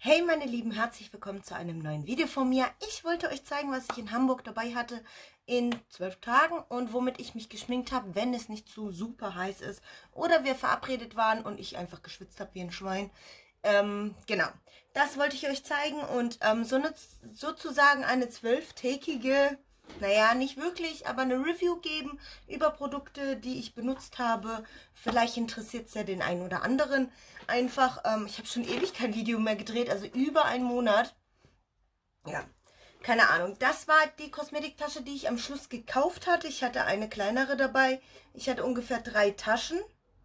Hey meine Lieben, herzlich willkommen zu einem neuen Video von mir. Ich wollte euch zeigen, was ich in Hamburg dabei hatte in 12 Tagen und womit ich mich geschminkt habe, wenn es nicht zu super heiß ist oder wir verabredet waren und ich einfach geschwitzt habe wie ein Schwein. Genau, das wollte ich euch zeigen und sozusagen eine 12-tägige, naja, nicht wirklich, aber eine Review geben über Produkte, die ich benutzt habe. Vielleicht interessiert es ja den einen oder anderen. Einfach, ich habe schon ewig kein Video mehr gedreht, also über einen Monat. Ja, keine Ahnung. Das war die Kosmetiktasche, die ich am Schluss gekauft hatte. Ich hatte eine kleinere dabei. Ich hatte ungefähr 3 Taschen.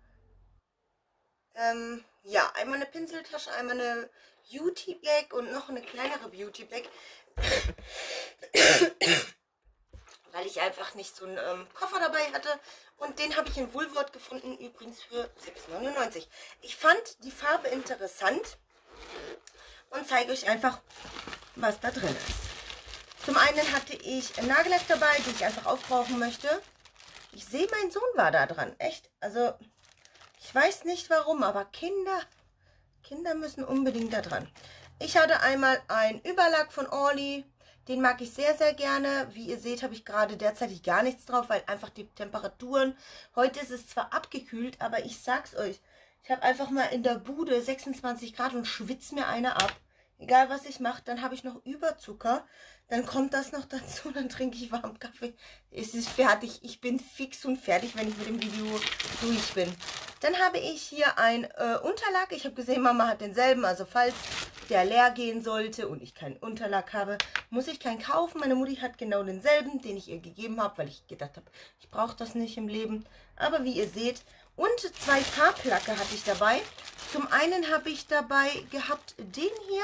Ja, einmal eine Pinseltasche, einmal eine Beauty Bag und noch eine kleinere Beauty Bag. Weil ich einfach nicht so einen Koffer dabei hatte. Und den habe ich in Woolworth gefunden, übrigens für 6,99 €. Ich fand die Farbe interessant und zeige euch einfach, was da drin ist. Zum einen hatte ich Nagellack dabei, die ich einfach aufbrauchen möchte. Ich sehe, mein Sohn war da dran, echt. Also, ich weiß nicht warum, aber Kinder müssen unbedingt da dran. Ich hatte einmal einen Überlack von Orly. Den mag ich sehr, sehr gerne. Wie ihr seht, habe ich gerade derzeitig gar nichts drauf, weil einfach die Temperaturen... Heute ist es zwar abgekühlt, aber ich sag's euch, ich habe einfach mal in der Bude 26 Grad und schwitze mir eine ab. Egal, was ich mache, dann habe ich noch Überzucker. Dann kommt das noch dazu, dann trinke ich warmen Kaffee. Es ist fertig. Ich bin fix und fertig, wenn ich mit dem Video durch bin. Dann habe ich hier einen Unterlack. Ich habe gesehen, Mama hat denselben, also falls der leer gehen sollte und ich keinen Unterlack habe, muss ich keinen kaufen. Meine Mutti hat genau denselben, den ich ihr gegeben habe, weil ich gedacht habe, ich brauche das nicht im Leben. Aber wie ihr seht, und 2 Farblacke hatte ich dabei. Zum einen habe ich dabei gehabt den hier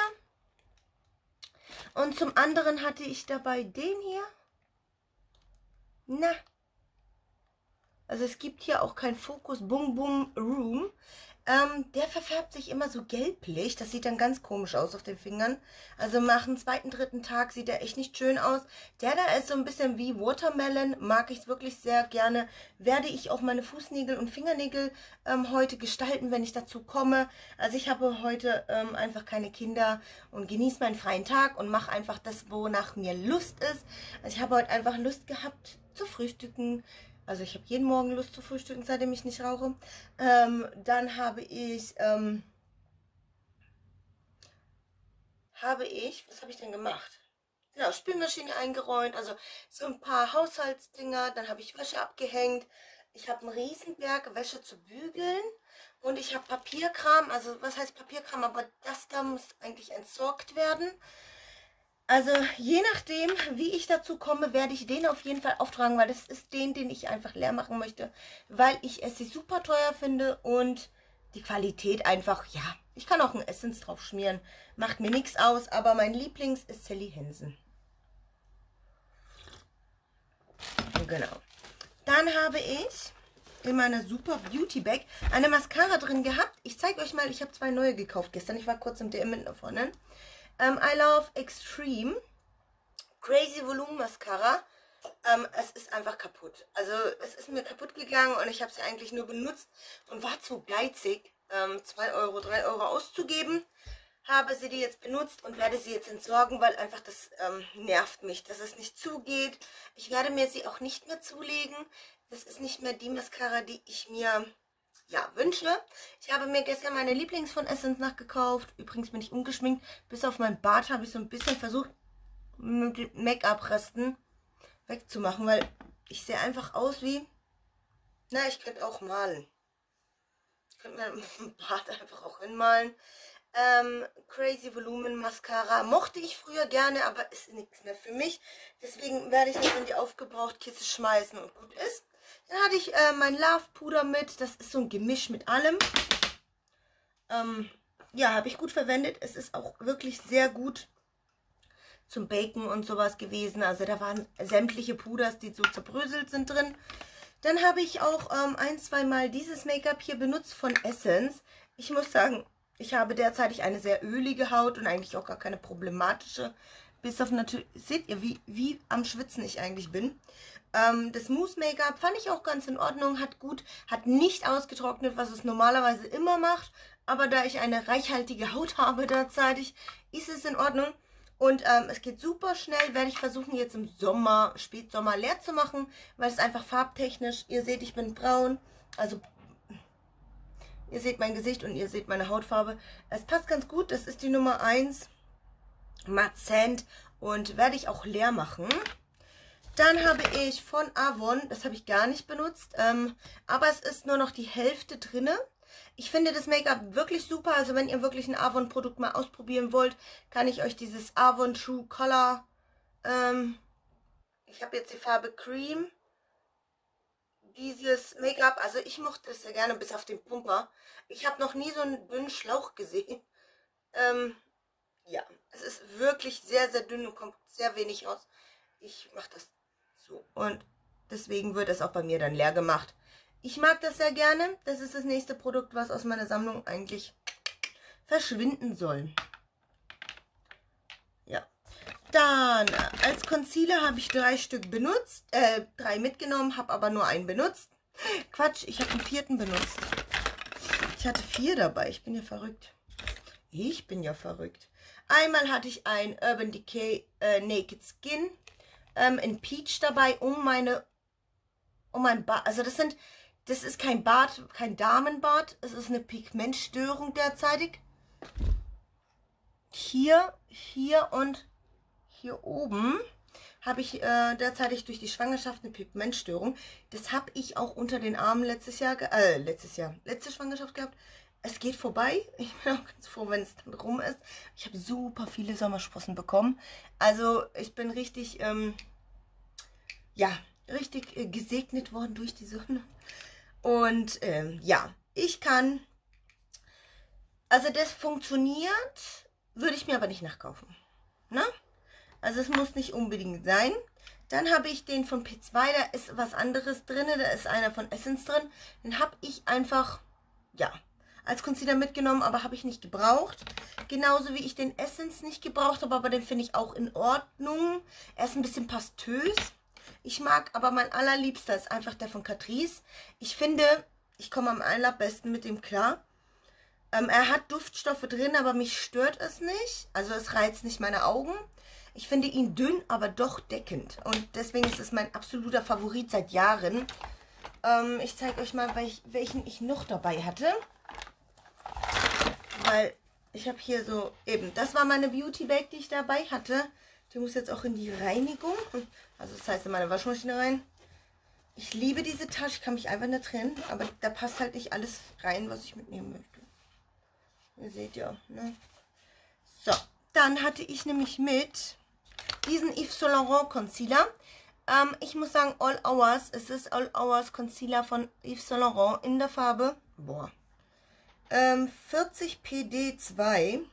und zum anderen hatte ich dabei den hier. Na, also es gibt hier auch kein Fokus Bum Bum Room. Der verfärbt sich immer so gelblich. Das sieht dann ganz komisch aus auf den Fingern. Also nach dem 2., 3. Tag sieht der echt nicht schön aus. Der da ist so ein bisschen wie Watermelon. Mag ich wirklich sehr gerne. Werde ich auch meine Fußnägel und Fingernägel heute gestalten, wenn ich dazu komme. Also ich habe heute einfach keine Kinder und genieße meinen freien Tag und mache einfach das, wonach mir Lust ist. Also ich habe heute einfach Lust gehabt zu frühstücken. Also ich habe jeden Morgen Lust zu frühstücken, seitdem ich nicht rauche. Dann habe ich, was habe ich denn gemacht? Genau, Spülmaschine eingeräumt, also so ein paar Haushaltsdinger. Dann habe ich Wäsche abgehängt. Ich habe einen Riesenberg Wäsche zu bügeln. Und ich habe Papierkram, also was heißt Papierkram, aber das da muss eigentlich entsorgt werden. Also je nachdem, wie ich dazu komme, werde ich den auf jeden Fall auftragen, weil das ist den ich einfach leer machen möchte, weil ich es super teuer finde und die Qualität einfach, ja, ich kann auch ein Essence drauf schmieren, macht mir nichts aus, aber mein Lieblings ist Sally Hansen. Genau. Dann habe ich in meiner Super Beauty Bag eine Mascara drin gehabt. Ich zeige euch mal, ich habe 2 neue gekauft gestern, ich war kurz im DM mit davon. I Love Extreme Crazy Volume Mascara. Es ist einfach kaputt. Also es ist mir kaputt gegangen und ich habe sie eigentlich nur benutzt und war zu geizig, 2 Euro, 3 Euro auszugeben. Habe sie die jetzt benutzt und werde sie jetzt entsorgen, weil einfach das nervt mich, dass es nicht zugeht. Ich werde mir sie auch nicht mehr zulegen. Das ist nicht mehr die Mascara, die ich mir... ja, wünsche. Ich habe mir gestern meine Lieblings von Essence nachgekauft. Übrigens bin ich ungeschminkt. Bis auf mein Bart habe ich so ein bisschen versucht, mit den Make-up-Resten wegzumachen, weil ich sehe einfach aus wie... Na, ich könnte auch malen. Ich könnte mir mit dem Bart einfach auch hinmalen. Crazy Volumen Mascara mochte ich früher gerne, aber ist nichts mehr für mich. Deswegen werde ich das in die Aufgebrauchtkiste schmeißen und gut ist. Dann hatte ich mein Love Puder mit. Das ist so ein Gemisch mit allem. Ja, habe ich gut verwendet. Es ist auch wirklich sehr gut zum Baken und sowas gewesen. Also da waren sämtliche Puders, die so zerbröselt sind drin. Dann habe ich auch 1, 2 Mal dieses Make-up hier benutzt von Essence. Ich muss sagen, ich habe derzeit eine sehr ölige Haut und eigentlich auch gar keine problematische. Bis auf natürlich, seht ihr, wie am Schwitzen ich eigentlich bin. Das Mousse Make-up fand ich auch ganz in Ordnung, hat nicht ausgetrocknet, was es normalerweise immer macht. aber da ich eine reichhaltige Haut habe derzeitig, ist es in Ordnung. Und es geht super schnell, werde ich versuchen jetzt im Sommer, Spätsommer leer zu machen, weil es einfach farbtechnisch, ihr seht, ich bin braun, also ihr seht mein Gesicht und ihr seht meine Hautfarbe. Es passt ganz gut, das ist die Nummer 1, Matte Sand, und werde ich auch leer machen. Dann habe ich von Avon, das habe ich gar nicht benutzt, aber es ist nur noch die Hälfte drinne. Ich finde das Make-up wirklich super, also wenn ihr wirklich ein Avon-Produkt mal ausprobieren wollt, kann ich euch dieses Avon True Color, ich habe jetzt die Farbe Cream, dieses Make-up, also ich mochte das sehr gerne, bis auf den Pumper. Ich habe noch nie so einen dünnen Schlauch gesehen. Ja, es ist wirklich sehr, sehr dünn und kommt sehr wenig raus. Ich mache das so und deswegen wird es auch bei mir dann leer gemacht. Ich mag das sehr gerne. Das ist das nächste Produkt, was aus meiner Sammlung eigentlich verschwinden soll. Ja. Dann als Concealer habe ich 3 Stück benutzt. 3 mitgenommen, habe aber nur einen benutzt. Quatsch, ich habe einen 4. benutzt. Ich hatte 4 dabei. Ich bin ja verrückt. Ich bin ja verrückt. Einmal hatte ich ein Urban Decay Naked Skin in Peach dabei, um mein Bart. Also das ist kein Bart, kein Damenbart. Es ist eine Pigmentstörung derzeitig. Hier und hier oben habe ich derzeitig durch die Schwangerschaft eine Pigmentstörung. Das habe ich auch unter den Armen letzte Schwangerschaft gehabt. Es geht vorbei. Ich bin auch ganz froh, wenn es dann rum ist. Ich habe super viele Sommersprossen bekommen. Also ich bin richtig, ja, richtig gesegnet worden durch die Sonne. Und ja, ich kann, also das funktioniert, würde ich mir aber nicht nachkaufen. Ne? Also es muss nicht unbedingt sein. Dann habe ich den von P2, da ist was anderes drin, da ist einer von Essence drin. Den habe ich einfach, ja, als Concealer mitgenommen, aber habe ich nicht gebraucht. Genauso wie ich den Essence nicht gebraucht habe, aber den finde ich auch in Ordnung. Er ist ein bisschen pastös. Ich mag, aber mein allerliebster ist einfach der von Catrice. Ich finde, ich komme am allerbesten mit dem klar. Er hat Duftstoffe drin, aber mich stört es nicht. Also es reizt nicht meine Augen. Ich finde ihn dünn, aber doch deckend. Und deswegen ist es mein absoluter Favorit seit Jahren. Ich zeige euch mal, welchen ich noch dabei hatte. Weil ich habe hier so eben, das war meine Beauty Bag, die ich dabei hatte. Die muss jetzt auch in die Reinigung. Also das heißt in meine Waschmaschine rein. Ich liebe diese Tasche, ich kann mich einfach nicht trennen. Aber da passt halt nicht alles rein, was ich mitnehmen möchte. Ihr seht ja, ne? So, dann hatte ich nämlich mit diesen Yves Saint Laurent Concealer. Ich muss sagen, All Hours, es ist All Hours Concealer von Yves Saint Laurent in der Farbe, 40 PD2.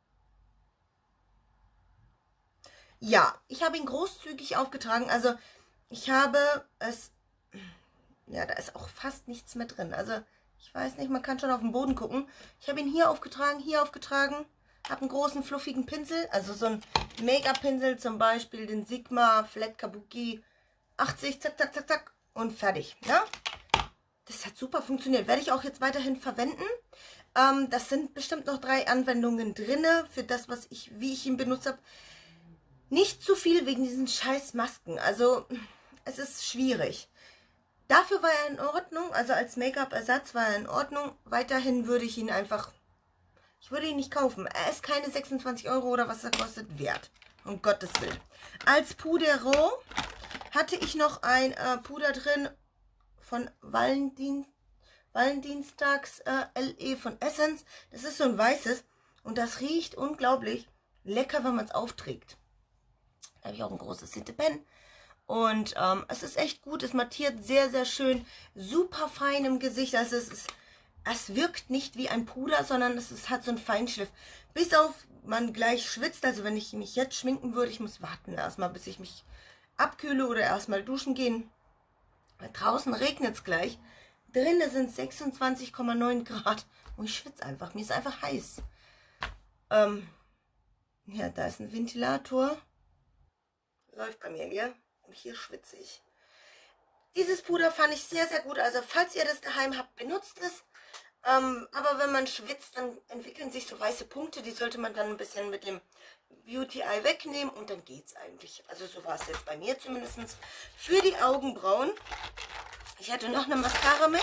Ja, ich habe ihn großzügig aufgetragen. Also ich habe es, ja, da ist auch fast nichts mehr drin. Also ich weiß nicht, man kann schon auf den Boden gucken. Ich habe ihn hier aufgetragen, habe einen großen fluffigen Pinsel, also so ein Make-up-Pinsel, zum Beispiel den Sigma Flat Kabuki 80, zack, zack, zack, zack und fertig. Ja? Das hat super funktioniert. Werde ich auch jetzt weiterhin verwenden. Das sind bestimmt noch 3 Anwendungen drin für das, wie ich ihn benutzt habe. Nicht zu viel wegen diesen scheiß Masken. Also es ist schwierig. Dafür war er in Ordnung, also als Make-up-Ersatz war er in Ordnung. Weiterhin würde ich ihn einfach, ich würde ihn nicht kaufen. Er ist keine 26 € oder was er kostet wert. Um Gottes Willen. Als Pudero hatte ich noch ein Puder drin von Valentinstags LE von Essence. Das ist so ein weißes und das riecht unglaublich lecker, wenn man es aufträgt. Da habe ich auch ein großes Tintepen. Und es ist echt gut, es mattiert sehr, sehr schön, super fein im Gesicht. Also es wirkt nicht wie ein Puder, sondern es hat so einen Feinschliff. Bis auf, man gleich schwitzt, also wenn ich mich jetzt schminken würde, ich muss warten erstmal, bis ich mich abkühle oder erstmal duschen gehen. Weil draußen regnet es gleich. Drinnen sind 26,9 Grad und ich schwitze einfach, mir ist einfach heiß. Ja, da ist ein Ventilator. Läuft bei mir, gell? Und hier schwitze ich. Dieses Puder fand ich sehr, sehr gut. Also falls ihr das daheim habt, benutzt es. Aber wenn man schwitzt, dann entwickeln sich so weiße Punkte. Die sollte man dann ein bisschen mit dem Beauty Eye wegnehmen und dann geht's eigentlich. Also so war es jetzt bei mir zumindest. Für die Augenbrauen. Ich hatte noch eine Mascara mit.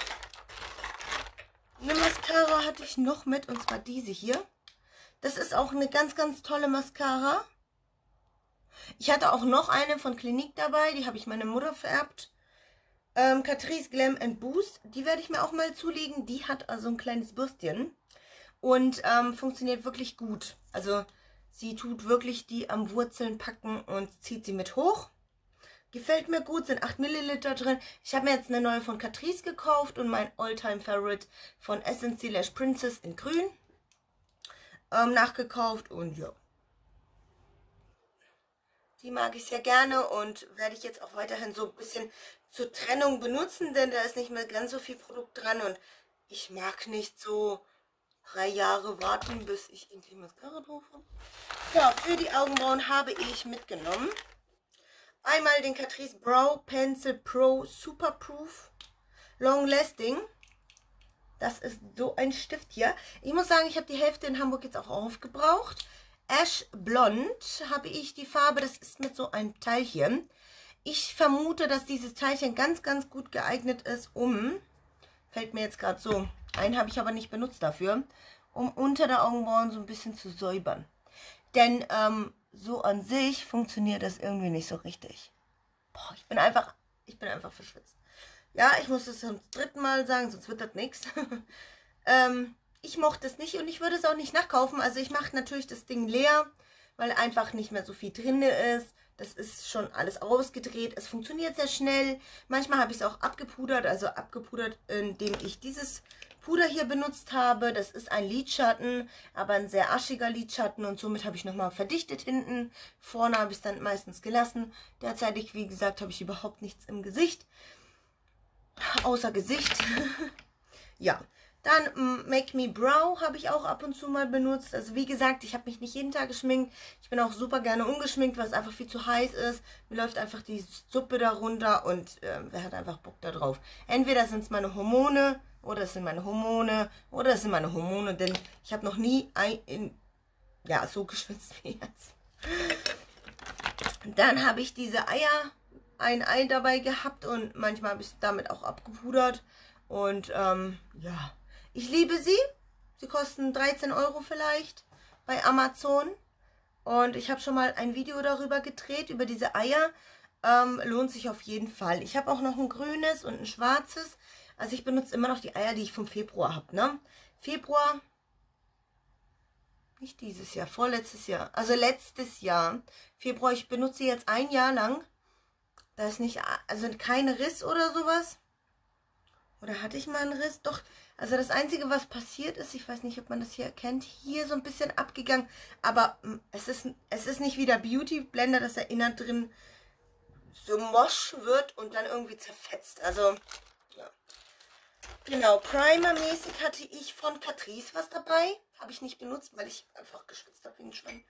Eine Mascara hatte ich noch mit und zwar diese hier. Das ist auch eine ganz, ganz tolle Mascara. Ich hatte auch noch eine von Clinique dabei. Die habe ich meiner Mutter vererbt. Catrice Glam Boost. Die werde ich mir auch mal zulegen. Die hat also ein kleines Bürstchen. Und funktioniert wirklich gut. Also sie tut wirklich die am Wurzeln packen und zieht sie mit hoch. Gefällt mir gut, sind 8 Milliliter drin. Ich habe mir jetzt eine neue von Catrice gekauft und mein Alltime Favorite von Essence Lash Princess in grün nachgekauft. Und ja, die mag ich sehr gerne und werde ich jetzt auch weiterhin so ein bisschen zur Trennung benutzen, denn da ist nicht mehr ganz so viel Produkt dran und ich mag nicht so 3 Jahre warten, bis ich endlich Mascara drauf habe. So, für die Augenbrauen habe ich mitgenommen einmal den Catrice Brow Pencil Pro Super Proof Long Lasting. Das ist so ein Stift hier. Ich muss sagen, ich habe die Hälfte in Hamburg jetzt auch aufgebraucht. Ash Blond habe ich die Farbe. Das ist mit so einem Teilchen. Ich vermute, dass dieses Teilchen ganz, ganz gut geeignet ist, fällt mir jetzt gerade so ein, habe ich aber nicht benutzt dafür, um unter der Augenbrauen so ein bisschen zu säubern. Denn so an sich funktioniert das irgendwie nicht so richtig. Boah, ich bin einfach verschwitzt. Ja, ich muss es zum 3. Mal sagen, sonst wird das nichts. Ich mochte es nicht und ich würde es auch nicht nachkaufen. Also ich mache natürlich das Ding leer, weil einfach nicht mehr so viel drin ist. Das ist schon alles ausgedreht. Es funktioniert sehr schnell. Manchmal habe ich es auch abgepudert. Also abgepudert, indem ich dieses Puder hier benutzt habe. Das ist ein Lidschatten, aber ein sehr aschiger Lidschatten. Und somit habe ich nochmal verdichtet hinten. Vorne habe ich es dann meistens gelassen. Derzeitig, wie gesagt, habe ich überhaupt nichts im Gesicht. Außer Gesicht. Ja. Dann Make Me Brow habe ich auch ab und zu mal benutzt. Also wie gesagt, ich habe mich nicht jeden Tag geschminkt. Ich bin auch super gerne ungeschminkt, weil es einfach viel zu heiß ist. Mir läuft einfach die Suppe da runter und wer hat einfach Bock da drauf. Entweder sind es meine Hormone oder es sind meine Hormone oder es sind meine Hormone, denn ich habe noch nie so geschwitzt wie jetzt. Dann habe ich diese ein Ei dabei gehabt und manchmal habe ich es damit auch abgepudert. Und ja, ich liebe sie. Sie kosten 13 € vielleicht bei Amazon. Und ich habe schon mal ein Video darüber gedreht, über diese Eier. Lohnt sich auf jeden Fall. Ich habe auch noch ein grünes und ein schwarzes. Also ich benutze immer noch die Eier, die ich vom Februar habe, ne? Februar, nicht dieses Jahr, vorletztes Jahr. Also letztes Jahr. Februar, ich benutze jetzt 1 Jahr lang. Da ist nicht, also kein Riss oder sowas. Oder hatte ich mal einen Riss? Doch, also das Einzige, was passiert ist, ich weiß nicht, ob man das hier erkennt, hier so ein bisschen abgegangen. Aber es ist nicht wie der Beauty Blender, dass er innen drin so mosch wird und dann irgendwie zerfetzt. Also, ja. Genau, Primer-mäßig hatte ich von Catrice was dabei. Habe ich nicht benutzt, weil ich einfach geschwitzt habe wie ein Schwein.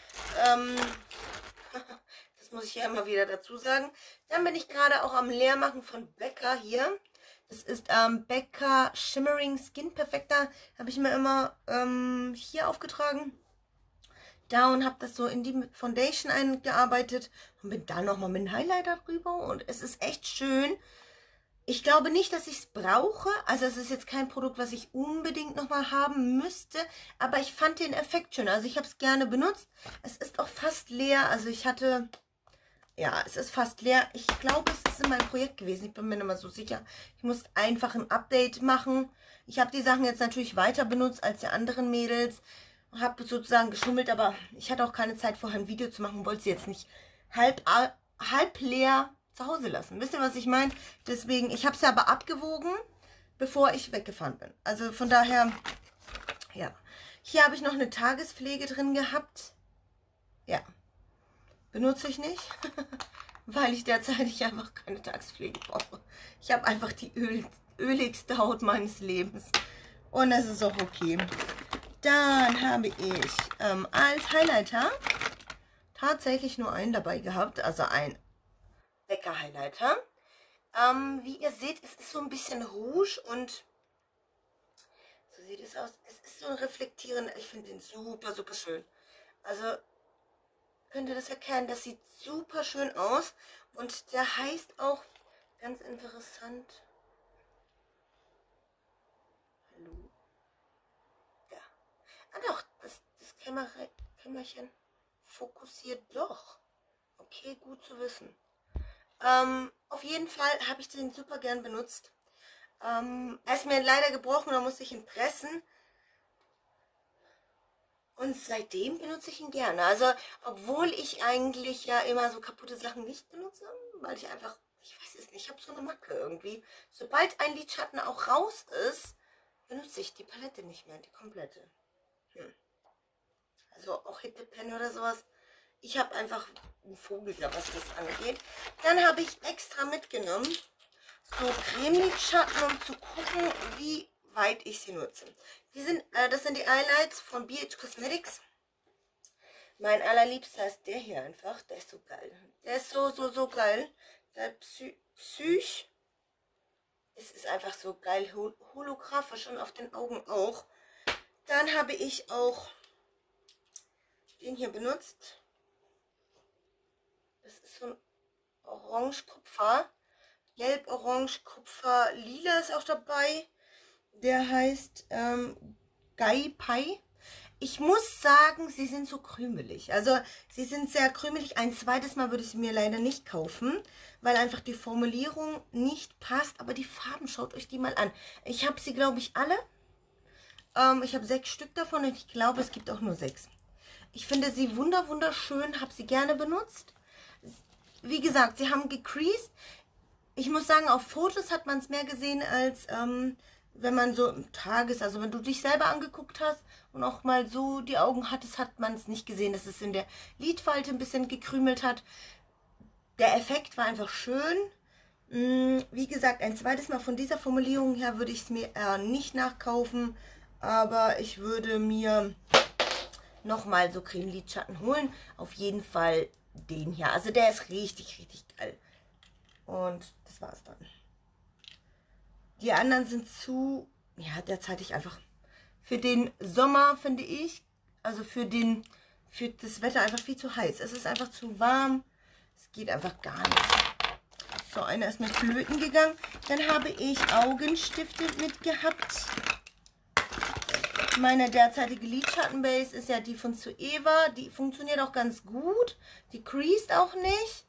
Das muss ich ja immer wieder dazu sagen. Dann bin ich gerade auch am Leermachen von Becca hier. Das ist Becca Shimmering Skin Perfector. Habe ich mir immer hier aufgetragen. Da und habe das so in die Foundation eingearbeitet. Und bin dann nochmal mit dem Highlighter drüber. Und es ist echt schön. Ich glaube nicht, dass ich es brauche. Also es ist jetzt kein Produkt, was ich unbedingt nochmal haben müsste. Aber ich fand den Effekt schön. Also ich habe es gerne benutzt. Es ist auch fast leer. Also ich hatte... Ja, es ist fast leer. Ich glaube, es ist in meinem Projekt gewesen. Ich bin mir nicht mehr so sicher. Ich muss einfach ein Update machen. Ich habe die Sachen jetzt natürlich weiter benutzt als die anderen Mädels. Habe sozusagen geschummelt, aber ich hatte auch keine Zeit vorher ein Video zu machen. Wollte sie jetzt nicht halb leer zu Hause lassen. Wisst ihr, was ich meine? Deswegen, ich habe sie aber abgewogen, bevor ich weggefahren bin. Also von daher, ja. Hier habe ich noch eine Tagespflege drin gehabt. Ja. Benutze ich nicht, weil ich derzeit einfach keine Tagespflege brauche. Ich habe einfach die öligste Haut meines Lebens. Und das ist auch okay. Dann habe ich als Highlighter tatsächlich nur einen dabei gehabt. Also ein Becca Highlighter. Wie ihr seht, es ist so ein bisschen rouge und sieht es aus. Es ist so ein reflektierender, ich finde den super, super schön. Also könnt ihr das erkennen, das sieht super schön aus. Und der heißt auch, ganz interessant, hallo, ja. Ah doch, das Kämmerchen fokussiert doch. Okay, gut zu wissen. Auf jeden Fall habe ich den super gern benutzt. Er ist mir leider gebrochen, da musste ich ihn pressen. Und seitdem benutze ich ihn gerne. Also, obwohl ich eigentlich ja immer so kaputte Sachen nicht benutze, weil ich einfach, ich weiß es nicht, ich habe so eine Macke irgendwie. Sobald ein Lidschatten auch raus ist, benutze ich die Palette nicht mehr, die komplette. Also auch Hit the Pen oder sowas. Ich habe einfach einen Vogel da, was das angeht. Dann habe ich extra mitgenommen, so Cremelidschatten, um zu gucken, wie weit ich sie nutze. Das sind die Highlights von BH Cosmetics. Mein allerliebster ist der hier einfach. Der ist so geil. Der ist so geil. Der Psych. Es ist einfach so geil. Holographisch und auf den Augen auch. Dann habe ich auch den hier benutzt. Das ist so ein Orange-Kupfer. Gelb, Orange, Kupfer, Lila ist auch dabei. Der heißt Gai Pai. Ich muss sagen, sie sind so krümelig. Also sie sind sehr krümelig. Ein zweites Mal würde ich sie mir leider nicht kaufen, weil einfach die Formulierung nicht passt. Aber die Farben, schaut euch die mal an. Ich habe sie, glaube ich, alle. Ich habe 6 Stück davon und ich glaube, es gibt auch nur 6. Ich finde sie wunderschön, habe sie gerne benutzt. Wie gesagt, sie haben gecreased. Ich muss sagen, auf Fotos hat man es mehr gesehen, als wenn man so im Tages, also wenn du dich selber angeguckt hast und auch mal so die Augen hattest, hat man es nicht gesehen, dass es in der Lidfalte ein bisschen gekrümelt hat. Der Effekt war einfach schön. Wie gesagt, ein zweites Mal von dieser Formulierung her würde ich es mir nicht nachkaufen, aber ich würde mir nochmal so Cremelidschatten holen. Auf jeden Fall den hier. Also der ist richtig geil. Und das war's dann. Die anderen sind zu, ja, derzeitig einfach für den Sommer, finde ich, also für das Wetter einfach viel zu heiß. Es ist einfach zu warm. Es geht einfach gar nicht. So, einer ist mit flöten gegangen. Dann habe ich Augenstifte mitgehabt. Meine derzeitige Lidschattenbase ist ja die von Zoeva. Die funktioniert auch ganz gut. Die creased auch nicht.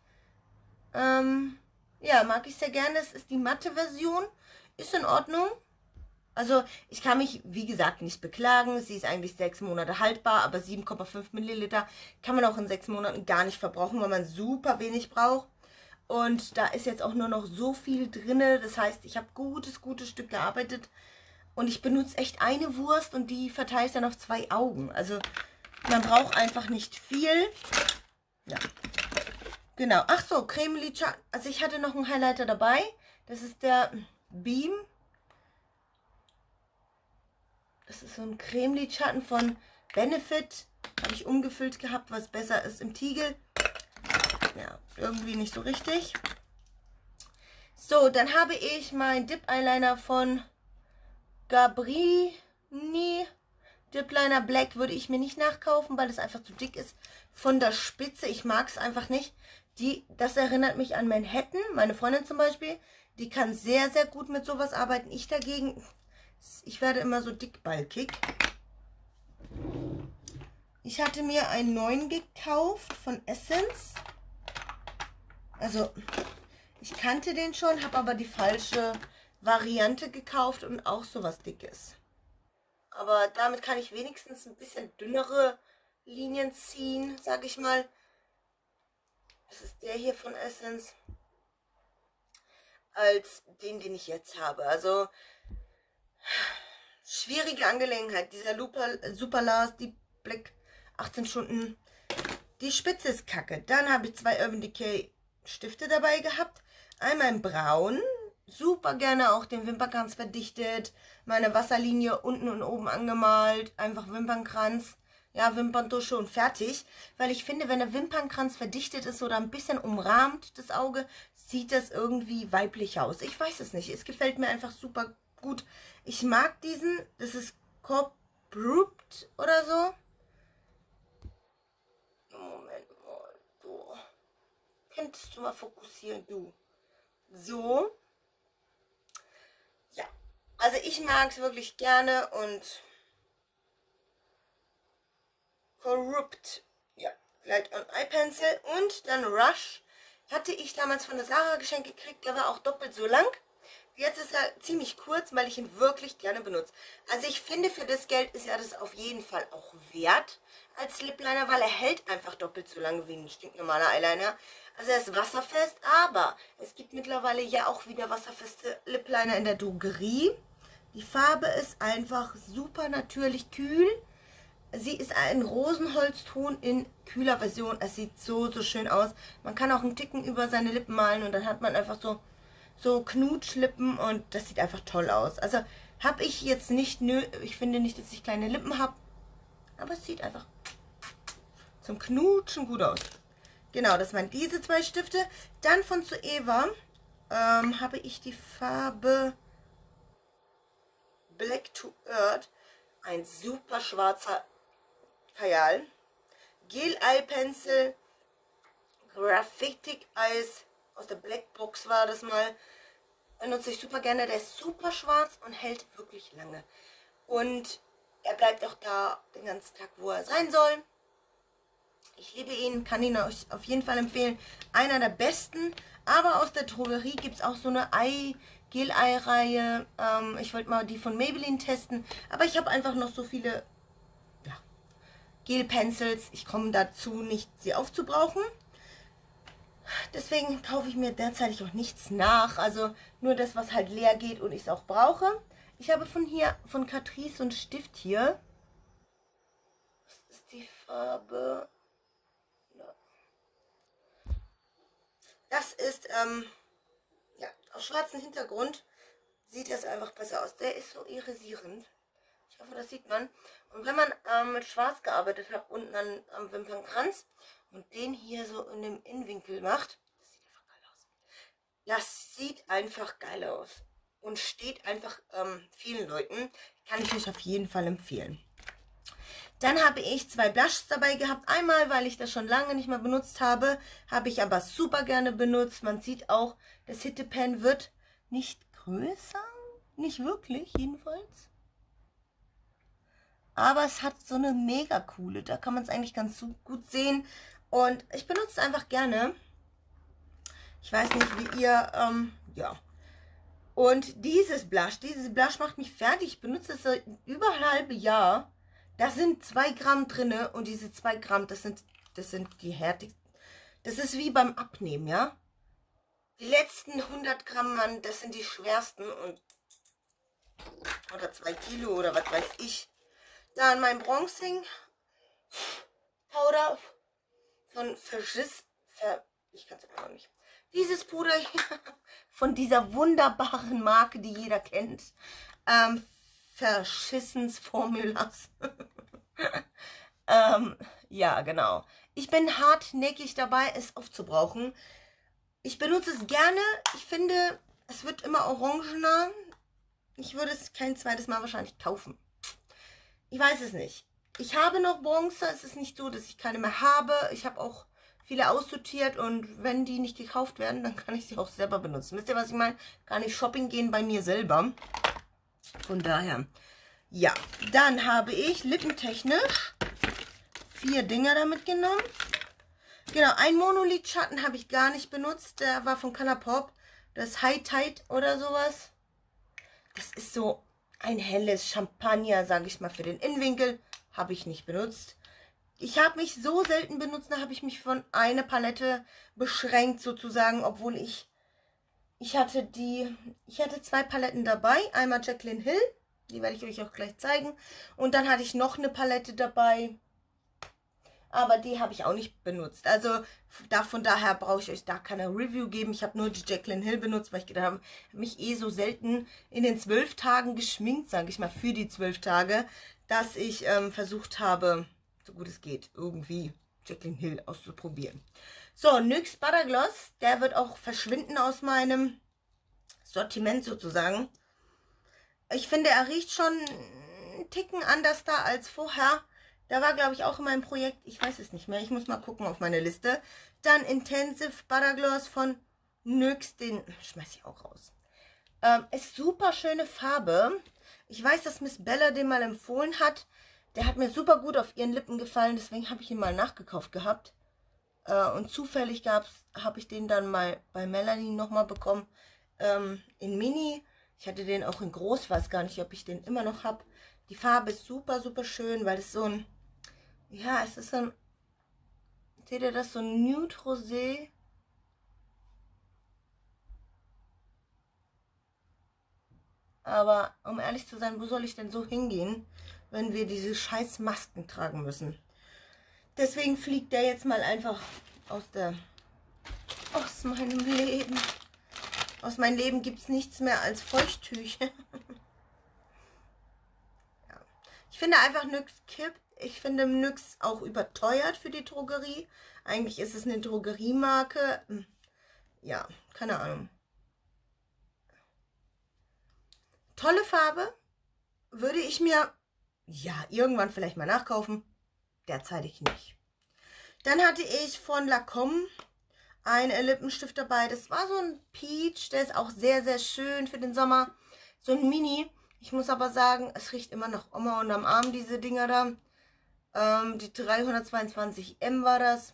Ja, mag ich sehr gerne. Das ist die matte Version. Ist in Ordnung. Also ich kann mich, wie gesagt, nicht beklagen. Sie ist eigentlich 6 Monate haltbar, aber 7,5 Milliliter kann man auch in 6 Monaten gar nicht verbrauchen, weil man super wenig braucht. Und da ist jetzt auch nur noch so viel drin. Das heißt, ich habe gutes Stück gearbeitet. Und ich benutze echt eine Wurst und die verteile ich dann auf 2 Augen. Also man braucht einfach nicht viel. Ja. Genau. Ach so, Cremelidschatten. Also ich hatte noch einen Highlighter dabei. Das ist der Beam. Das ist so ein Cremelidschatten von Benefit. Habe ich umgefüllt gehabt, was besser ist im Tiegel. Ja, irgendwie nicht so richtig. So, dann habe ich mein Dip Eyeliner von Gabrini. Dip Liner Black würde ich mir nicht nachkaufen, weil es einfach zu dick ist von der Spitze. Ich mag es einfach nicht. Das erinnert mich an Manhattan. Meine Freundin zum Beispiel, die kann sehr gut mit sowas arbeiten. Ich dagegen, ich werde immer so dickbalkig. Ich hatte mir einen neuen gekauft von Essence. Also, ich kannte den schon, habe aber die falsche Variante gekauft und auch sowas Dickes. Aber damit kann ich wenigstens ein bisschen dünnere Linien ziehen, sage ich mal. Das ist der hier von Essence. Als den ich jetzt habe. Also, schwierige Angelegenheit. Dieser Super Last, die Black 18 Stunden. Die Spitze ist kacke. Dann habe ich 2 Urban Decay Stifte dabei gehabt. Einmal in Braun. Super gerne auch den Wimpernkranz verdichtet. Meine Wasserlinie unten und oben angemalt. Einfach Wimpernkranz. Ja, Wimperntusche und fertig. Weil ich finde, wenn der Wimpernkranz verdichtet ist oder ein bisschen umrahmt, das Auge, sieht das irgendwie weiblich aus. Ich weiß es nicht. Es gefällt mir einfach super gut. Ich mag diesen. Das ist Corrupt oder so. Moment mal, so. Könntest du mal fokussieren, du. So. Ja, also ich mag es wirklich gerne und Corrupt, ja, Light on Eye Pencil und dann Rush. Hatte ich damals von der Sarah geschenkt gekriegt, der war auch doppelt so lang. Jetzt ist er ziemlich kurz, weil ich ihn wirklich gerne benutze. Also ich finde, für das Geld ist er das auf jeden Fall auch wert als Lip Liner, weil er hält einfach doppelt so lange wie ein stinknormaler Eyeliner. Also er ist wasserfest, aber es gibt mittlerweile ja auch wieder wasserfeste Lip Liner in der Drogerie. Die Farbe ist einfach super natürlich kühl. Sie ist ein Rosenholzton in kühler Version. Es sieht so, so schön aus. Man kann auch einen Ticken über seine Lippen malen und dann hat man einfach so Knutschlippen und das sieht einfach toll aus. Also habe ich jetzt nicht, ich finde nicht, dass ich kleine Lippen habe, aber es sieht einfach zum Knutschen gut aus. Genau, das waren diese zwei Stifte. Dann von Zoeva habe ich die Farbe Black to Earth. Ein super schwarzer Kajal. Gel Eye Pencil. Graphitic Eyes. Aus der Black Box war das mal. Benutze ich super gerne. Der ist super schwarz und hält wirklich lange. Und er bleibt auch da den ganzen Tag, wo er sein soll. Ich liebe ihn, kann ihn euch auf jeden Fall empfehlen. Einer der besten. Aber aus der Drogerie gibt es auch so eine Gel-Eye-Reihe. Ich wollte mal die von Maybelline testen. Aber ich habe einfach noch so viele Gel-Pencils. Ich komme dazu nicht, sie aufzubrauchen. Deswegen kaufe ich mir derzeit auch nichts nach. Also nur das, was halt leer geht und ich es auch brauche. Ich habe von Catrice so einen Stift hier. Das ist die Farbe. Das ist, ja, auf schwarzem Hintergrund sieht das einfach besser aus. Der ist so irisierend. Ich hoffe, das sieht man. Und wenn man mit Schwarz gearbeitet hat, unten am Wimpernkranz und den hier so in dem Innenwinkel macht, das sieht einfach geil aus. Das sieht einfach geil aus. Und steht einfach vielen Leuten. Kann ich euch auf jeden Fall empfehlen. Dann habe ich zwei Blushes dabei gehabt. Einmal, weil ich das schon lange nicht mehr benutzt habe. Habe ich aber super gerne benutzt. Man sieht auch, das Hittepen wird nicht größer. Nicht wirklich, jedenfalls. Aber es hat so eine mega coole. Da kann man es eigentlich ganz gut sehen. Und ich benutze es einfach gerne. Ich weiß nicht, wie ihr, ja. Und dieses Blush macht mich fertig. Ich benutze es seit über einem halben Jahr. Da sind 2 Gramm drin und diese 2 Gramm, das sind die härtigsten. Das ist wie beim Abnehmen, ja. Die letzten 100 Gramm, Mann, das sind die schwersten oder 2 Kilo oder was weiß ich. Dann mein Bronzing Powder von ich kann es aber nicht. Dieses Puder hier von dieser wunderbaren Marke, die jeder kennt. Verschissens Formulas. Ja, genau. Ich bin hartnäckig dabei, es aufzubrauchen. Ich benutze es gerne. Ich finde, es wird immer orangener. Ich würde es kein zweites Mal wahrscheinlich kaufen. Ich weiß es nicht. Ich habe noch Bronze. Es ist nicht so, dass ich keine mehr habe. Ich habe auch viele aussortiert und wenn die nicht gekauft werden, dann kann ich sie auch selber benutzen. Wisst ihr, was ich meine? Kann ich shopping gehen bei mir selber. Von daher, ja. Dann habe ich lippentechnisch 4 Dinger damit genommen. Genau, ein Monolidschatten habe ich gar nicht benutzt. Der war von Colourpop. Das High Tide oder sowas. Das ist so ein helles Champagner, sage ich mal, für den Innenwinkel. Habe ich nicht benutzt. Ich habe mich so selten benutzt, da habe ich mich von einer Palette beschränkt sozusagen, obwohl ich hatte 2 Paletten dabei. Einmal Jaclyn Hill, die werde ich euch auch gleich zeigen. Und dann hatte ich noch eine Palette dabei, aber die habe ich auch nicht benutzt. Also von daher brauche ich euch da keine Review geben. Ich habe nur die Jaclyn Hill benutzt, weil ich gedacht habe, ich habe mich so selten in den 12 Tagen geschminkt, sage ich mal, für die 12 Tage, dass ich versucht habe, so gut es geht, irgendwie Jaclyn Hill auszuprobieren. So, NYX Buttergloss, der wird auch verschwinden aus meinem Sortiment sozusagen. Ich finde, er riecht schon ein Ticken anders da als vorher. Da war, glaube ich, auch in meinem Projekt, ich weiß es nicht mehr, ich muss mal gucken auf meine Liste. Dann Intensive Butter Gloss von NYX, den schmeiß ich auch raus. Ist super schöne Farbe. Ich weiß, dass Miss Bella den mal empfohlen hat. Der hat mir super gut auf ihren Lippen gefallen, deswegen habe ich ihn mal nachgekauft gehabt. Und zufällig habe ich den dann mal bei Melanie nochmal bekommen, in Mini. Ich hatte den auch in Groß, weiß gar nicht, ob ich den immer noch habe. Die Farbe ist super, super schön, weil es so ein, ja, es ist so ein, seht ihr das, so ein Nude Rosé. Aber um ehrlich zu sein, wo soll ich denn so hingehen, wenn wir diese scheiß Masken tragen müssen? Deswegen fliegt der jetzt mal einfach aus meinem Leben. Aus meinem Leben gibt es nichts mehr als Feuchttücher. Ja. Ich finde einfach NYX kippt. Ich finde NYX auch überteuert für die Drogerie. Eigentlich ist es eine Drogeriemarke. Ja, keine Ahnung. Tolle Farbe. Würde ich mir, ja, irgendwann vielleicht mal nachkaufen. Derzeit nicht. Dann hatte ich von Lancôme einen Lippenstift dabei. Das war so ein Peach. Der ist auch sehr, sehr schön für den Sommer. So ein Mini. Ich muss aber sagen, es riecht immer nach Oma unterm Arm, diese Dinger da. Die 322M war das.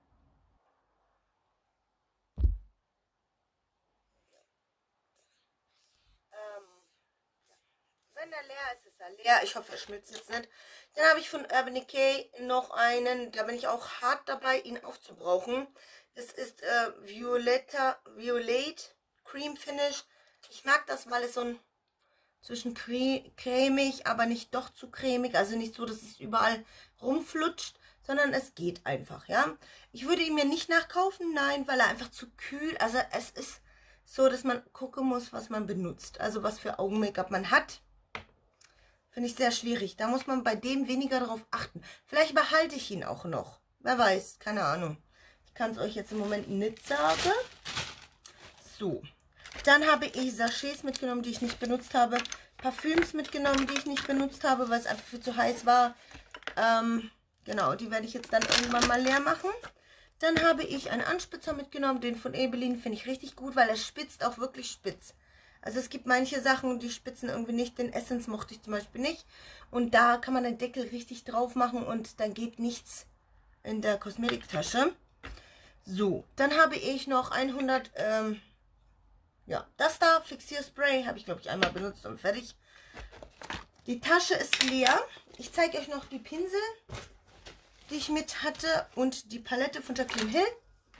Wenn der leer ist, ist er leer. Ich hoffe, er schmilzt jetzt nicht. Dann habe ich von Urban Decay noch einen. Da bin ich auch hart dabei, ihn aufzubrauchen. Das ist Violette Cream Finish. Ich mag das, weil es so ein zwischen cremig, aber nicht doch zu cremig. Also nicht so, dass es überall rumflutscht, sondern es geht einfach, ja. Ich würde ihn mir nicht nachkaufen, nein, weil er einfach zu kühl, also es ist so, dass man gucken muss, was man benutzt. Also was für Augen-Make-up man hat. Finde ich sehr schwierig. Da muss man bei dem weniger darauf achten. Vielleicht behalte ich ihn auch noch. Wer weiß, keine Ahnung. Ich kann es euch jetzt im Moment nicht sagen. So. Dann habe ich Sachets mitgenommen, die ich nicht benutzt habe. Parfüms mitgenommen, die ich nicht benutzt habe, weil es einfach viel zu heiß war. Genau, die werde ich jetzt dann irgendwann mal leer machen. Dann habe ich einen Anspitzer mitgenommen, den von Ebelin finde ich richtig gut, weil er spitzt auch wirklich spitz. Also es gibt manche Sachen, die spitzen irgendwie nicht. Den Essence mochte ich zum Beispiel nicht. Und da kann man den Deckel richtig drauf machen und dann geht nichts in der Kosmetiktasche. So, dann habe ich noch 100, ja, das da, Fixierspray, habe ich glaube ich einmal benutzt und fertig. Die Tasche ist leer. Ich zeige euch noch die Pinsel, die ich mit hatte und die Palette von Jaclyn Hill.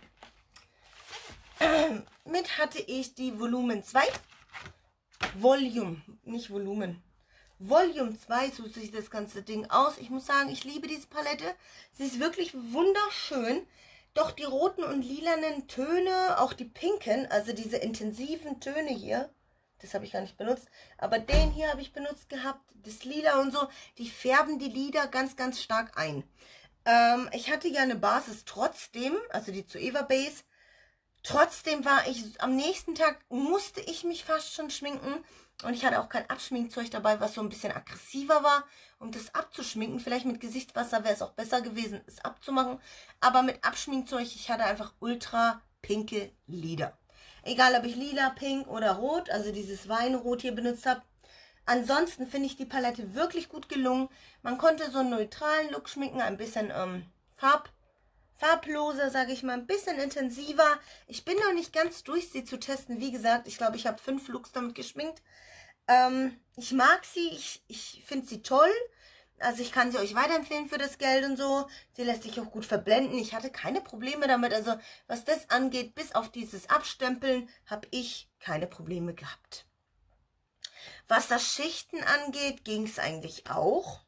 Mit hatte ich die Volumen 2. Volume, nicht Volumen. Volume 2, so sieht das ganze Ding aus. Ich muss sagen, ich liebe diese Palette. Sie ist wirklich wunderschön. Doch die roten und lilanen Töne, auch die pinken, also diese intensiven Töne hier, das habe ich gar nicht benutzt, aber den hier habe ich benutzt gehabt, das Lila und so, die färben die Lider ganz, ganz stark ein. Ich hatte ja eine Basis trotzdem, also die Zoeva Base. Trotzdem war ich, am nächsten Tag musste ich mich fast schon schminken. Und ich hatte auch kein Abschminkzeug dabei, was so ein bisschen aggressiver war, um das abzuschminken. Vielleicht mit Gesichtswasser wäre es auch besser gewesen, es abzumachen. Aber mit Abschminkzeug, ich hatte einfach ultra pinke Lider. Egal, ob ich lila, pink oder rot, also dieses Weinrot hier benutzt habe. Ansonsten finde ich die Palette wirklich gut gelungen. Man konnte so einen neutralen Look schminken, ein bisschen farbloser, sage ich mal, ein bisschen intensiver. Ich bin noch nicht ganz durch, sie zu testen. Wie gesagt, ich glaube, ich habe 5 Looks damit geschminkt. Ich mag sie, ich finde sie toll. Also ich kann sie euch weiterempfehlen für das Geld und so. Sie lässt sich auch gut verblenden. Ich hatte keine Probleme damit. Also was das angeht, bis auf dieses Abstempeln, habe ich keine Probleme gehabt. Was das Schichten angeht, ging es eigentlich auch.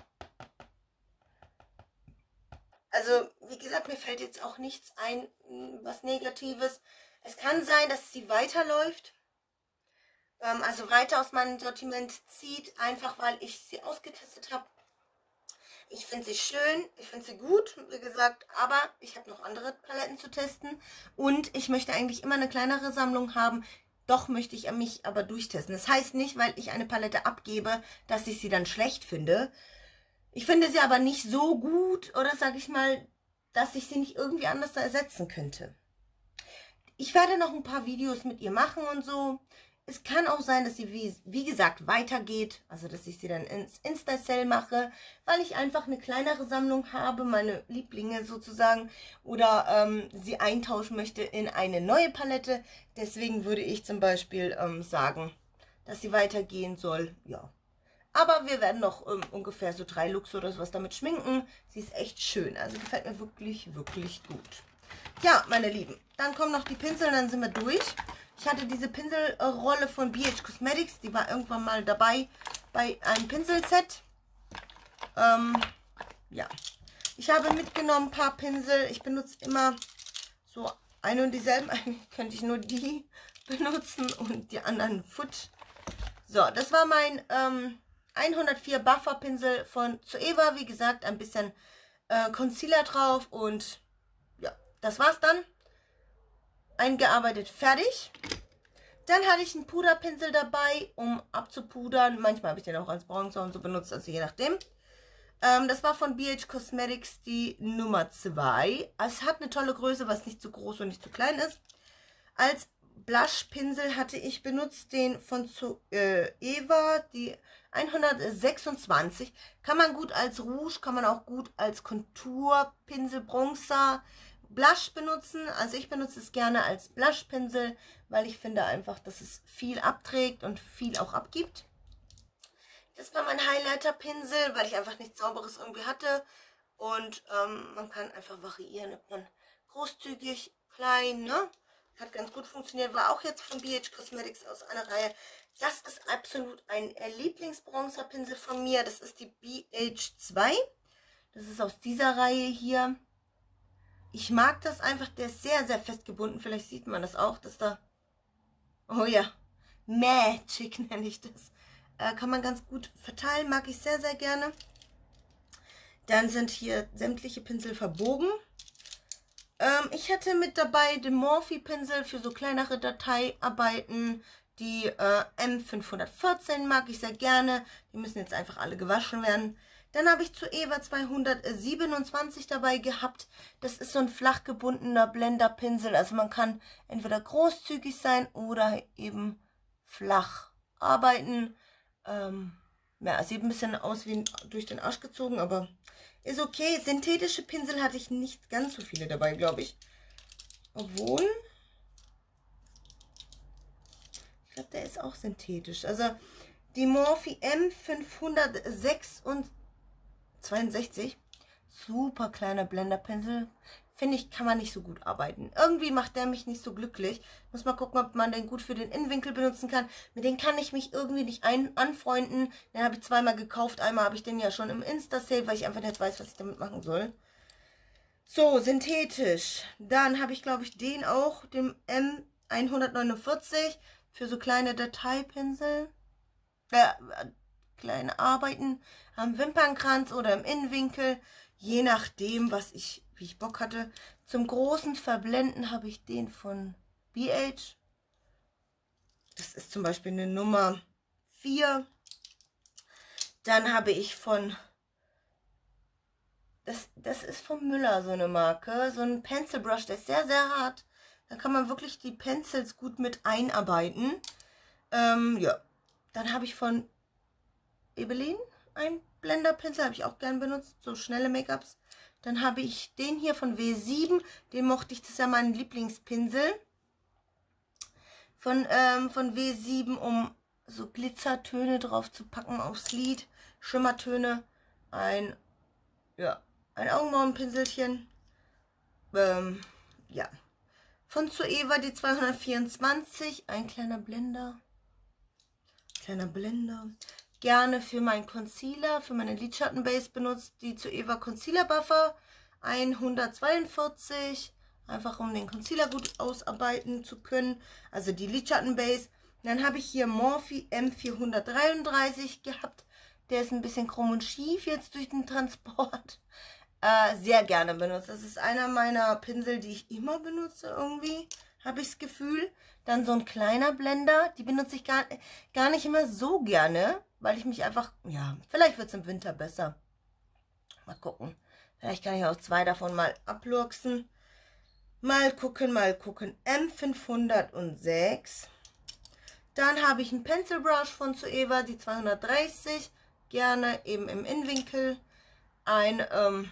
Also, wie gesagt, mir fällt jetzt auch nichts ein, was Negatives. Es kann sein, dass sie weiterläuft. Also weiter aus meinem Sortiment zieht, einfach weil ich sie ausgetestet habe. Ich finde sie schön, ich finde sie gut, wie gesagt, aber ich habe noch andere Paletten zu testen. Und ich möchte eigentlich immer eine kleinere Sammlung haben, Doch möchte ich mich aber durchtesten. Das heißt nicht, weil ich eine Palette abgebe, dass ich sie dann schlecht finde. Ich finde sie aber nicht so gut, oder sage ich mal, dass ich sie nicht irgendwie anders ersetzen könnte. Ich werde noch ein paar Videos mit ihr machen und so. Es kann auch sein, dass sie, wie gesagt, weitergeht. Also, dass ich sie dann ins Insta-Sale mache, weil ich einfach eine kleinere Sammlung habe, meine Lieblinge sozusagen. Oder sie eintauschen möchte in eine neue Palette. Deswegen würde ich zum Beispiel sagen, dass sie weitergehen soll. Ja. Aber wir werden noch ungefähr so 3 Looks oder sowas damit schminken. Sie ist echt schön. Also gefällt mir wirklich, wirklich gut. Ja, meine Lieben, dann kommen noch die Pinsel, dann sind wir durch. Ich hatte diese Pinselrolle von BH Cosmetics, die war irgendwann mal dabei bei einem Pinselset. Ja, ich habe mitgenommen ein paar Pinsel. Ich benutze immer so eine und dieselben. Eigentlich könnte ich nur die benutzen und die anderen futsch. So, das war mein 104 Buffer Pinsel von Zoeva. Wie gesagt, ein bisschen Concealer drauf und ja, das war's dann. Eingearbeitet, fertig. Dann hatte ich einen Puderpinsel dabei, um abzupudern. Manchmal habe ich den auch als Bronzer und so benutzt, also je nachdem. Das war von BH Cosmetics die Nummer 2. Es hat eine tolle Größe, was nicht zu groß und nicht zu klein ist. Als Blushpinsel hatte ich benutzt den von Zoeva, die 126. Kann man gut als Rouge, kann man auch gut als Konturpinsel, Bronzer, Blush benutzen. Also ich benutze es gerne als Blushpinsel, weil ich finde einfach, dass es viel abträgt und viel auch abgibt. Das war mein Highlighter-Pinsel, weil ich einfach nichts Sauberes irgendwie hatte. Und man kann einfach variieren, ob man großzügig, klein, ne? Hat ganz gut funktioniert. War auch jetzt von BH Cosmetics aus einer Reihe. Das ist absolut ein Lieblingsbronzer-Pinsel von mir. Das ist die BH2. Das ist aus dieser Reihe hier. Ich mag das einfach. Der ist sehr, sehr festgebunden. Vielleicht sieht man das auch, dass da... Oh ja, Magic nenne ich das. Kann man ganz gut verteilen. Mag ich sehr, sehr gerne. Dann sind hier sämtliche Pinsel verbogen. Ich hatte mit dabei den Morphe-Pinsel für so kleinere Dateiarbeiten. Die M514 mag ich sehr gerne. Die müssen jetzt einfach alle gewaschen werden. Dann habe ich Zoeva 227 dabei gehabt. Das ist so ein flach gebundener Blenderpinsel. Also man kann entweder großzügig sein oder eben flach arbeiten. Ja, es sieht ein bisschen aus wie durch den Arsch gezogen, aber ist okay. Synthetische Pinsel hatte ich nicht ganz so viele dabei, glaube ich. Obwohl, ich glaube, der ist auch synthetisch. Also die Morphe M562, super kleiner Blenderpinsel. Finde ich, kann man nicht so gut arbeiten. Irgendwie macht der mich nicht so glücklich. Muss mal gucken, ob man den gut für den Innenwinkel benutzen kann. Mit dem kann ich mich irgendwie nicht anfreunden. Den habe ich zweimal gekauft. Einmal habe ich den ja schon im Insta-Sale, weil ich einfach nicht weiß, was ich damit machen soll. So, synthetisch. Dann habe ich, glaube ich, den auch, den M149 für so kleine Dateipinsel. Kleine Arbeiten am Wimpernkranz oder im Innenwinkel. Je nachdem, wie ich Bock hatte. Zum großen Verblenden habe ich den von BH. Das ist zum Beispiel eine Nummer 4. Dann habe ich von... Das ist von Müller so eine Marke. So ein Pencil Brush, der ist sehr, sehr hart. Da kann man wirklich die Pencils gut mit einarbeiten. Ja. Dann habe ich von Ebelin ein Blenderpinsel, habe ich auch gern benutzt, so schnelle Make-ups. Dann habe ich den hier von W7, den mochte ich, das ist ja mein Lieblingspinsel. Von W7, um so Glitzertöne drauf zu packen aufs Lid, Schimmertöne. Ein Augenbrauenpinselchen. Ja. Von Zoeva die 224, ein kleiner Blender. Gerne für meinen Concealer, für meine Lidschattenbase benutzt die Zoeva Concealer Buffer 142, einfach um den Concealer gut ausarbeiten zu können, also die Lidschattenbase. Dann habe ich hier Morphe M433 gehabt, der ist ein bisschen krumm und schief jetzt durch den Transport. Sehr gerne benutzt. Das ist einer meiner Pinsel, die ich immer benutze irgendwie. habe ich das Gefühl. Dann so ein kleiner Blender, die benutze ich gar nicht immer so gerne, weil ich mich einfach, ja, vielleicht wird es im Winter besser. Mal gucken. Vielleicht kann ich auch 2 davon mal abluchsen. Mal gucken, mal gucken. M506. Dann habe ich einen Pencil Brush von Zoeva, die 230. Gerne eben im Innenwinkel. Ein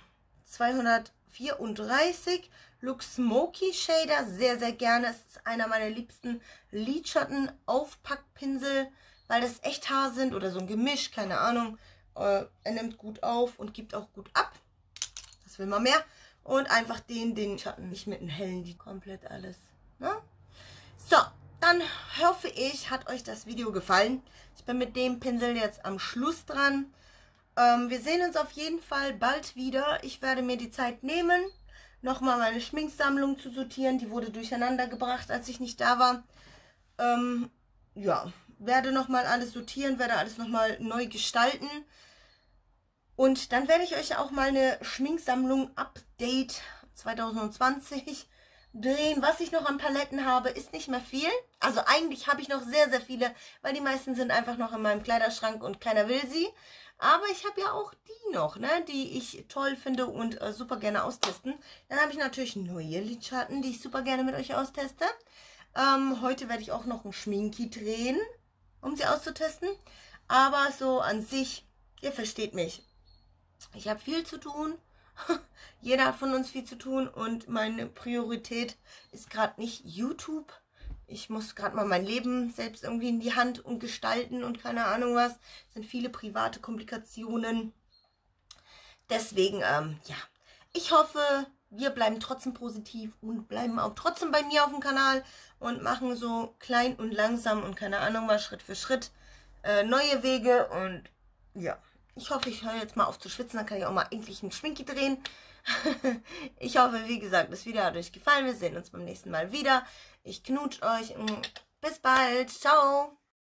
234 Look Smoky Shader. Sehr, sehr gerne. Es ist einer meiner liebsten Lidschatten-Aufpackpinsel, weil das echt Haar sind oder so ein Gemisch, keine Ahnung. Er nimmt gut auf und gibt auch gut ab. Das will man mehr. Und einfach den Schatten nicht mit einem hellen Lid komplett alles. Ne? So, dann hoffe ich, hat euch das Video gefallen. Ich bin mit dem Pinsel jetzt am Schluss dran. Wir sehen uns auf jeden Fall bald wieder. Ich werde mir die Zeit nehmen, nochmal meine Schminksammlung zu sortieren. Die wurde durcheinander gebracht, als ich nicht da war. Ja, werde nochmal alles sortieren, werde alles nochmal neu gestalten. Und dann werde ich euch auch mal eine Schminksammlung Update 2020 drehen. Was ich noch an Paletten habe, ist nicht mehr viel. Also eigentlich habe ich noch sehr, sehr viele, weil die meisten sind einfach noch in meinem Kleiderschrank und keiner will sie. Aber ich habe ja auch die noch, ne, die ich toll finde und super gerne austesten. Dann habe ich natürlich neue Lidschatten, die ich super gerne mit euch austeste. Heute werde ich auch noch ein Schminki drehen, um sie auszutesten. Aber so an sich, ihr versteht mich. Ich habe viel zu tun. Jeder hat von uns viel zu tun und meine Priorität ist gerade nicht YouTube. Ich muss gerade mal mein Leben selbst irgendwie in die Hand und gestalten und keine Ahnung was. Es sind viele private Komplikationen. Deswegen, ja, ich hoffe, wir bleiben trotzdem positiv und bleiben auch trotzdem bei mir auf dem Kanal und machen so klein und langsam und keine Ahnung was, Schritt für Schritt neue Wege. Und ja, ich hoffe, ich höre jetzt mal auf zu schwitzen, dann kann ich auch mal endlich einen Schminki drehen. Ich hoffe, wie gesagt, das Video hat euch gefallen. Wir sehen uns beim nächsten Mal wieder. Ich knutsche euch. Bis bald. Ciao.